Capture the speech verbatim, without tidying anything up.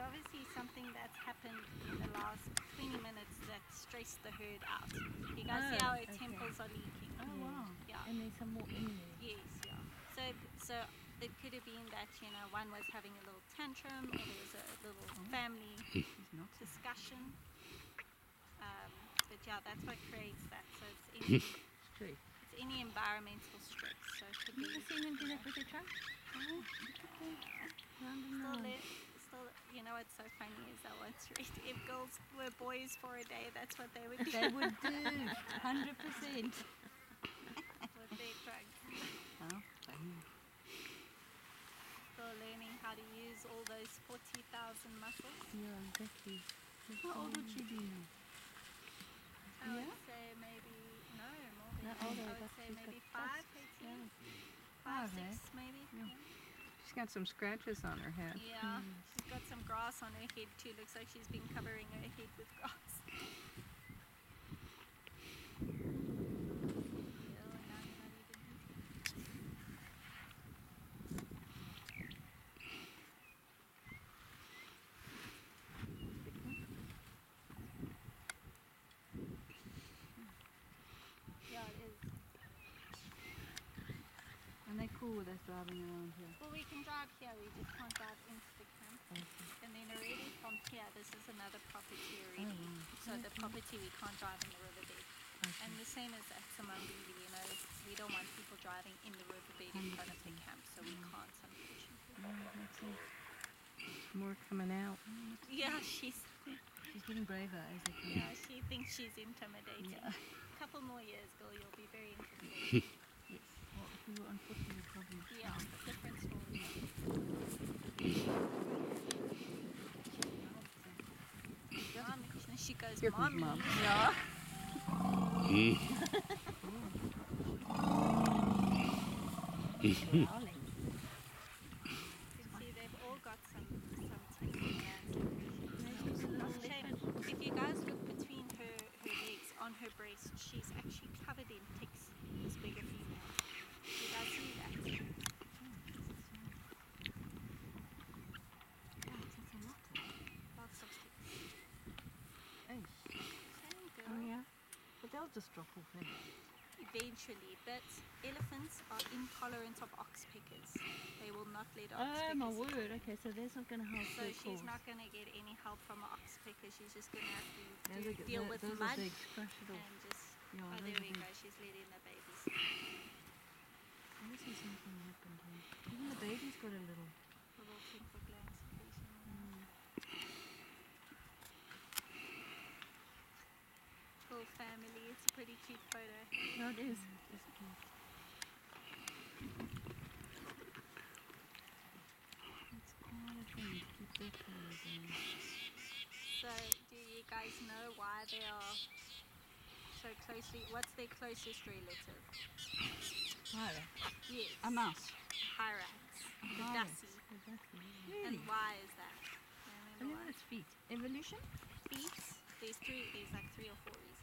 obviously something that's happened in the last twenty minutes that stressed the herd out. You guys see Oh, how her okay. temples are leaking? Oh wow. Yeah. And there's some more in there. Yes, yeah. So, so it could have been that, you know, one was having a little tantrum, or there was a little family She's not. discussion. Um, but yeah, that's what creates that. So it's any, True. it's any environmental stress. So it could You be, ever seen them do you that know, with their trunk? Oh, look at them. Round and still, round. le- still, you know what's so funny is that once read if girls were boys for a day, that's what they would do They would do. one hundred percent. with their drugs. How funny. Still learning how to use all those forty thousand muscles. Yeah, exactly. How old would she be now? I Yeah? would say maybe, no, more than No, that. older, I but would say she's maybe got five, tusks. eighteen, Yeah. five, Five, eh? six maybe. Yeah. Yeah. She's got some scratches on her head. Yeah, she's got some grass on her head too. Looks like she's been covering her head with grass. Yeah, it is. And they're cool with us driving around here. Well, we can drive here, we just can't drive into the camp. Okay. And then already from here, this is another property Oh, already. wow. So the property we can't drive in the riverbed. Okay. And the same as at Samambili, you know, we don't want people driving in the riverbed in front of the camp, so we can't, unfortunately. Oh, that's it. More coming out. Yeah, she's She's getting braver as they come yeah, out. she thinks she's intimidating. Yeah. A couple more years, girl, you'll be very intimidating. Yes. Well, if we were on foot, we would probably. Yeah, different story. Mommy, she goes, Here comes mommy. Mom. Yeah. Growling. You can see they've all got some some ticks and shame. If you guys look between her, her legs on her breast, she's actually covered in ticks, this bigger female. You guys see that? Lots of ticks. Hey. Same girl. Oh yeah. But they'll just drop off there. Eventually, but elephants are intolerant of ox pickers. They will not let ox Oh pickers. my word. Okay, so that's not going to help So her she's cause. not going to get any help from an ox picker. She's just going to have to Those do, are, deal tho- with those mud are big. Crush it off. and just. Yeah, Oh, those there are we big. go. She's letting the babies. I want to see something happened here. Even the baby's got a little. Little pink for glands. Mm. Whole family. It's a pretty cute photo. No, it is. It's cute. It's quite a thing to keep their colours in. So, do you guys know why they are so closely? What's their closest relative? Hyrax. Yes. A mouse. Hyrax. The Hyrax. Dussie. The Dussie. And Really? why is that? I Remember know why? its feet. Evolution? Feet. There's three. There's like three or four reasons.